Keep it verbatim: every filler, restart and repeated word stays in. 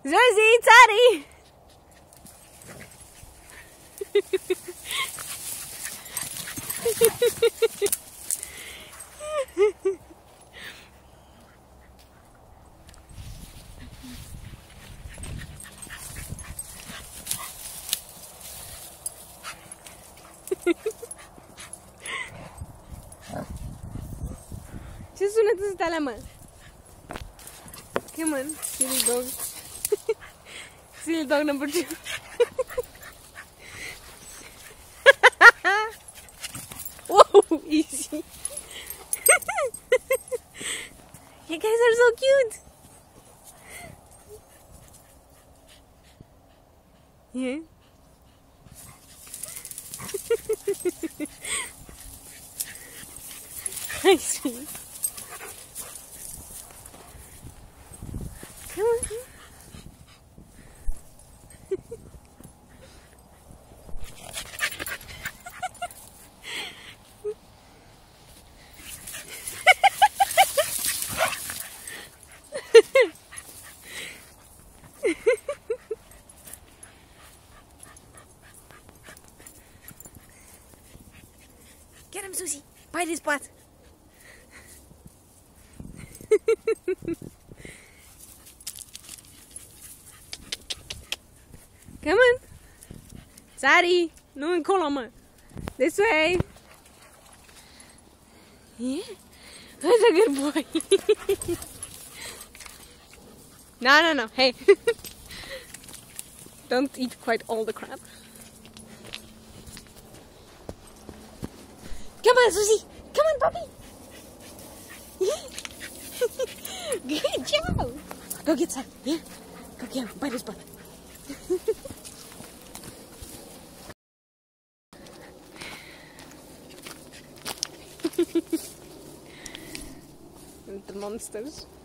Zuzi, Czari! Ce sunet sunt alea, mă? Come on, silly dog. Silly dog number two. Whoa, easy. You guys are so cute. Yeah. I see. Come on. Get him, Zuzi. Bite his butt. Come on. Czari, nu încolo, mă. This way. Yeah. That's a good boy. No, no, no. Hey. Don't eat quite all the crab. Come on, Zuzi. Come on, puppy. Good job. Go get some. Yeah. Go get him. Bite his butt. The monsters.